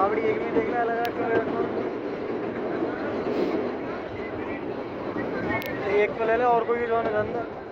बावड़ी एक में देख रहा है लगा क्यों एक तो ले ले और कोई जो है अंदर